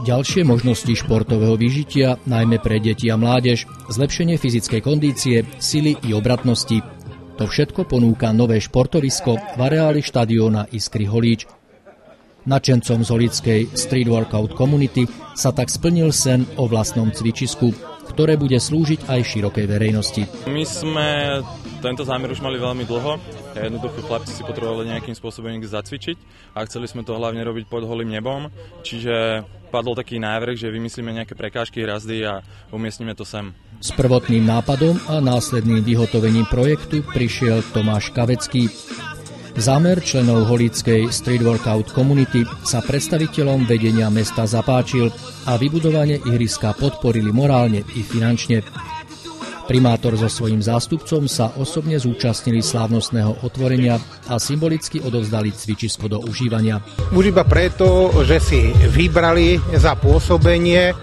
Ďalšie možnosti športového vyžitia, najmä pre deti a mládež, zlepšenie fyzickej kondície, sily i obratnosti. To všetko ponúka nové športovisko v areáli štadióna Iskry Holíč. Nadšencom z holíckej Street Workout Community sa tak splnil sen o vlastnom cvičisku, ktoré bude slúžiť aj širokej verejnosti. My sme tento zámer už mali veľmi dlho. Jednoducho chlapci si potrebovali nejakým spôsobom zacvičiť a chceli sme to hlavne robiť pod holým nebom. Čiže padol taký návrh, že vymyslíme nejaké prekážky, hrazdy a umiestnime to sem. S prvotným nápadom a následným vyhotovením projektu prišiel Tomáš Kavecký. Zámer členov holíckej Street Workout Community sa predstaviteľom vedenia mesta zapáčil a vybudovanie ihriska podporili morálne i finančne. Primátor so svojím zástupcom sa osobne zúčastnili slávnostného otvorenia a symbolicky odovzdali cvičisko do užívania. Už iba preto, že si vybrali za pôsobenie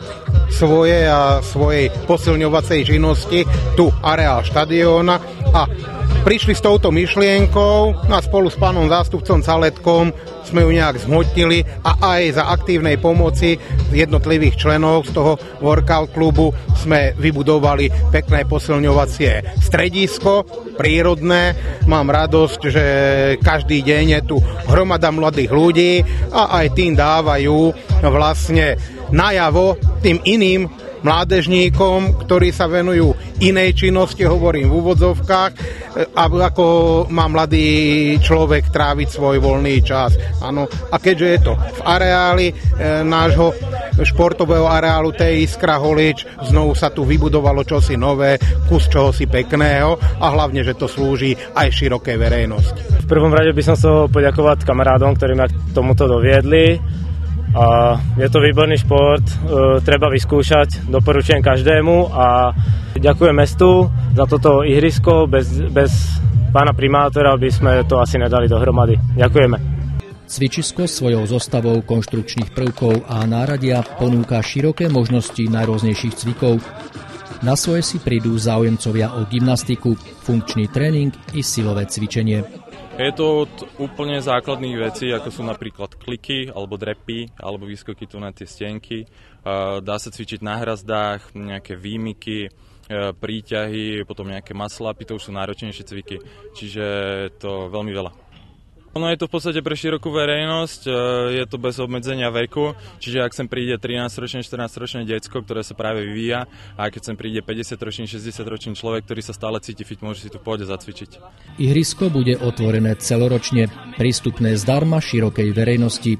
svojej posilňovacej činnosti tu areál štadióna a prišli s touto myšlienkou a spolu s pánom zástupcom Caletkom sme ju nejak zhmotnili a aj za aktívnej pomoci jednotlivých členov z toho workout klubu sme vybudovali pekné posilňovacie stredisko, prírodné. Mám radosť, že každý deň je tu hromada mladých ľudí a aj tým dávajú vlastne najavo tým iným mládežníkom, ktorí sa venujú inej činnosti, hovorím v úvodzovkách, ako má mladý človek tráviť svoj voľný čas. Áno. A keďže je to v areáli nášho športového areálu tej Iskra Holíč, znovu sa tu vybudovalo čosi nové, kus čohosi pekného a hlavne, že to slúži aj širokej verejnosti. V prvom rade by som chcel poďakovať kamarádom, ktorí ma k tomuto doviedli. A je to výborný šport, treba vyskúšať, doporučujem každému a ďakujem mestu za toto ihrisko, bez pána primátora by sme to asi nedali dohromady. Ďakujeme. Cvičisko svojou zostavou konštrukčných prvkov a náradia ponúka široké možnosti najrôznejších cvikov. Na svoje si prídu záujemcovia o gymnastiku, funkčný tréning i silové cvičenie. Je to od úplne základných vecí, ako sú napríklad kliky, alebo drepy, alebo výskoky tu na tie stienky. Dá sa cvičiť na hrazdách, nejaké výmyky, príťahy, potom nejaké muscle-upy, to už sú náročnejšie cviky, čiže je to veľmi veľa. Ono je to v podstate pre širokú verejnosť, je to bez obmedzenia veku, čiže ak sem príde 13-ročné, 14-ročné decko, ktoré sa práve vyvíja, a keď sem príde 50-ročný, 60-ročný človek, ktorý sa stále cíti fit, môže si tu v pohode zacvičiť. Ihrisko bude otvorené celoročne, prístupné zdarma širokej verejnosti.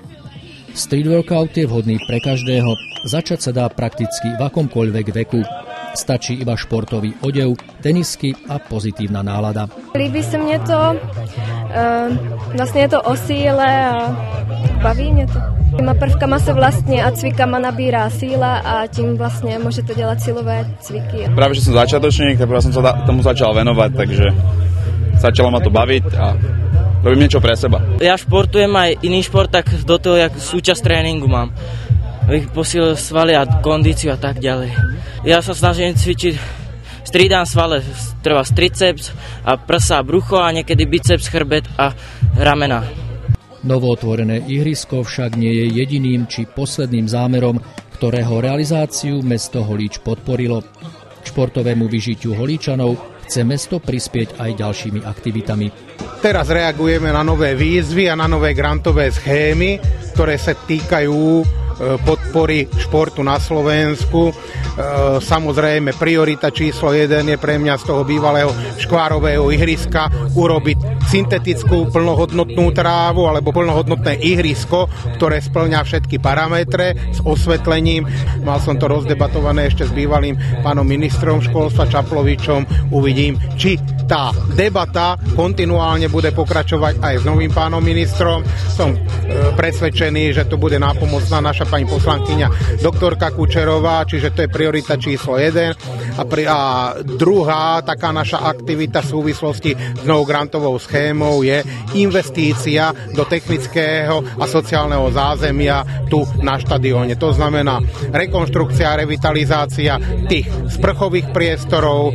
Street workout je vhodný pre každého, začať sa dá prakticky v akomkoľvek veku. Stačí iba športový odev, tenisky a pozitívna nálada. Líbí sa mne to, vlastne je to o síle a baví mne to. Týma prvkama sa vlastne a cvikama nabírá síla a tím vlastne môžete delať silové cviky. Práve, že som začiatočník, tak som sa tomu začal venovať, takže začalo ma to baviť a robím niečo pre seba. Ja športujem aj iný šport, tak do toho jak súčasť tréningu mám. Posilil svaly a kondíciu a tak ďalej. Ja sa snažím cvičiť, striedam svale, treba triceps a prsa a brucho a niekedy biceps, chrbet a ramena. Novootvorené ihrisko však nie je jediným či posledným zámerom, ktorého realizáciu mesto Holíč podporilo. K športovému vyžitiu Holíčanov chce mesto prispieť aj ďalšími aktivitami. Teraz reagujeme na nové výzvy a na nové grantové schémy, ktoré sa týkajú podpory športu na Slovensku. Samozrejme, priorita číslo 1 je pre mňa z toho bývalého škvárového ihriska urobiť syntetickú plnohodnotnú trávu alebo plnohodnotné ihrisko, ktoré spĺňa všetky parametre s osvetlením. Mal som to rozdebatované ešte s bývalým pánom ministrom školstva Čaplovičom. Uvidím, či tá debata kontinuálne bude pokračovať aj s novým pánom ministrom. Som presvedčený, že to bude nápomocná naša pani poslankyňa doktorka Kučerová, čiže to je priorita číslo 1. A druhá taká naša aktivita v súvislosti s novou grantovou schémou je investícia do technického a sociálneho zázemia tu na štadióne. To znamená rekonštrukcia a revitalizácia tých sprchových priestorov,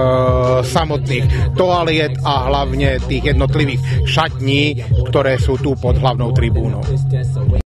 samotných toaliet a hlavne tých jednotlivých šatní, ktoré sú tu pod hlavnou tribúnou.